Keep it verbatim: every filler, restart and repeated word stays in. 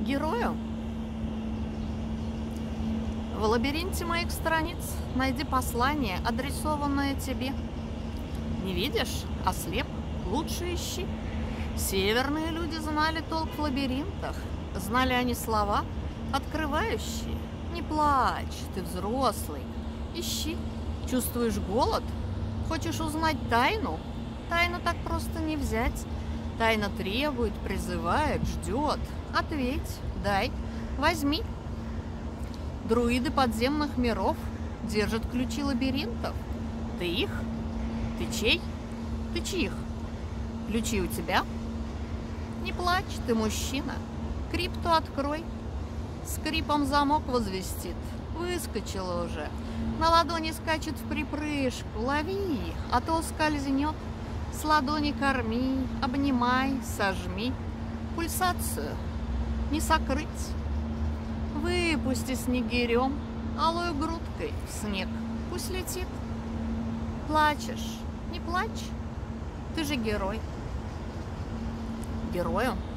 Герою в лабиринте моих страниц найди послание, адресованное тебе. Не видишь? Ослеп? Лучше ищи. Северные люди знали толк в лабиринтах. Знали они слова, открывающие. Не плачь, ты взрослый. Ищи. Чувствуешь голод? Хочешь узнать тайну? Тайну так просто не взять. Тайна требует, призывает, ждет. Ответь, дай, возьми. Друиды подземных миров держат ключи лабиринтов. Ты их? Ты чей? Ты чьих? Ключи у тебя? Не плачь, ты мужчина. Крипту открой. Скрипом замок возвестит. Выскочила уже. На ладони скачет в припрыжку. Лови, а то скользнет. С ладони корми, обнимай, сожми. Пульсацию не сокрыть. Выпусти снегирем, алой грудкой в снег. Пусть летит. Плачешь, не плачь. Ты же герой. Герою